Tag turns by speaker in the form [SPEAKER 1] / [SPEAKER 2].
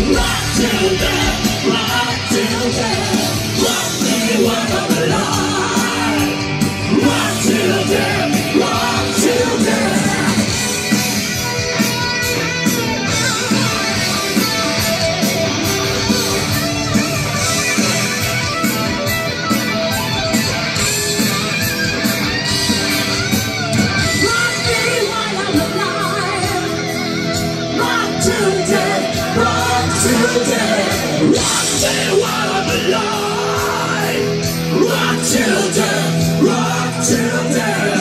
[SPEAKER 1] rock till death, rock till death, rock me while I'm alive, rock till death, rock till death. Rock till while I'm alive, rock till death, rock till death.